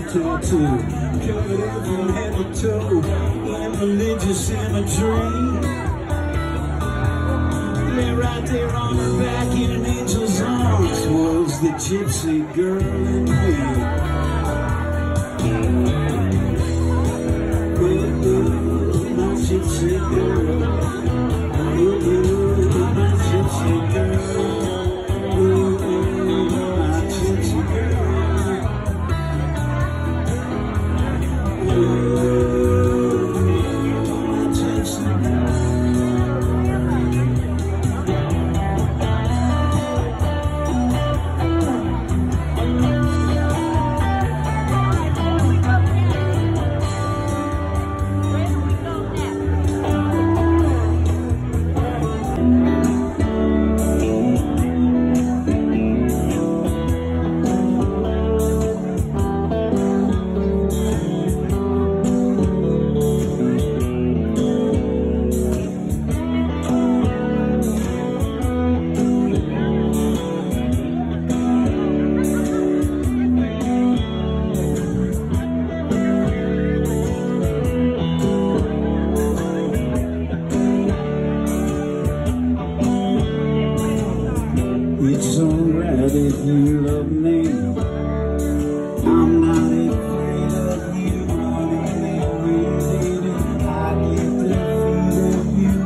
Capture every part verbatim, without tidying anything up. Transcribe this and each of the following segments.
tattoo, covered up from head to toe in religious imagery. Lay right there on her back in an angel's arms was the gypsy girl in me. Ooh, ooh, my gypsy girl. Ooh, ooh, my gypsy girl. Ooh, ooh, my gypsy girl. Ooh, my gypsy girl. It's alright if you love me. I'm not afraid of you. Running and waiting, I get the feet of you.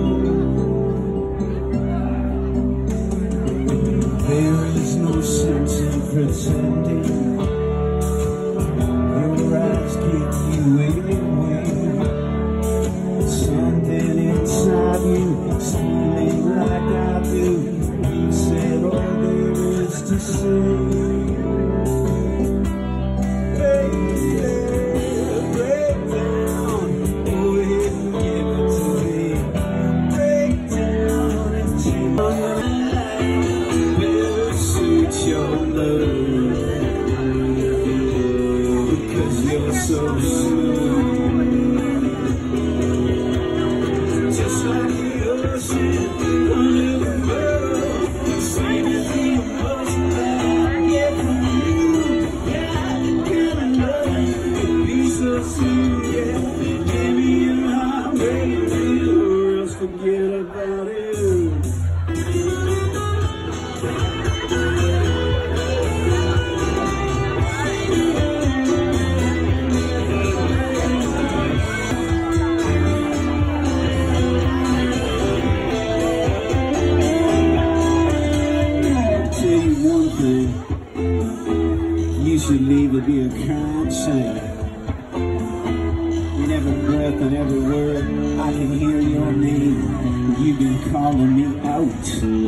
There is no sense in pretending. Your eyes give you away. Something inside you, stealing like I do. You said all there is to say. Baby, break down. Go ahead and give it to me. Break down and take my life. Better suit your love, because you're so smooth, just like the ocean under the world. Same as the emotion that I get from you. Yeah, the kind of love can be so sweet. Yeah, give me your heart, break it real, or else forget about it. You should leave it be a kind shame. In every breath and every word, I can hear your name. You've been calling me out.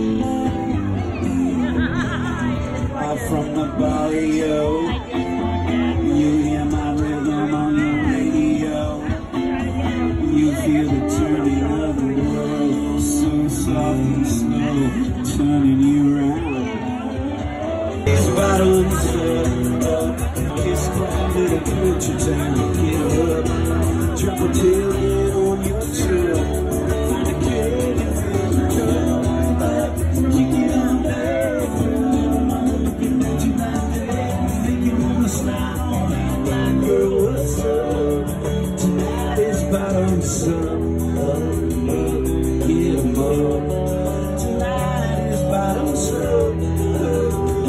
I'm from the barrio. You hear my rhythm on your radio. You feel the turning of the world, so soft and slow, turning you around. These bottles up, kiss down to the country town. Get up, drop a tailgate on your trail. Find a cave and fill the cup up, kick it on there. I'm looking at you like that, make you wanna smile on me. Black girl, what's up? Tonight is bottoms up, up, up, get 'em up. Tonight is bottoms up, up, up.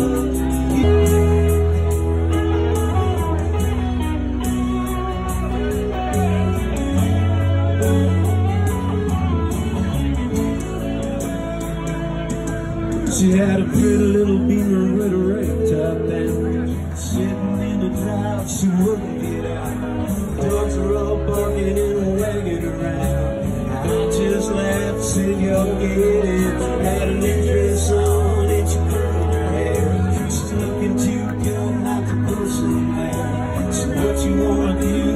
She had a pretty little beamer with a red top down. Sitting in the drive, she wouldn't get out. Dogs were all barking and wagging around. I just laughed, said, yo, get it. Had a new dress on and she curled her hair. Just looking too good not to go somewhere. So what you wanna do?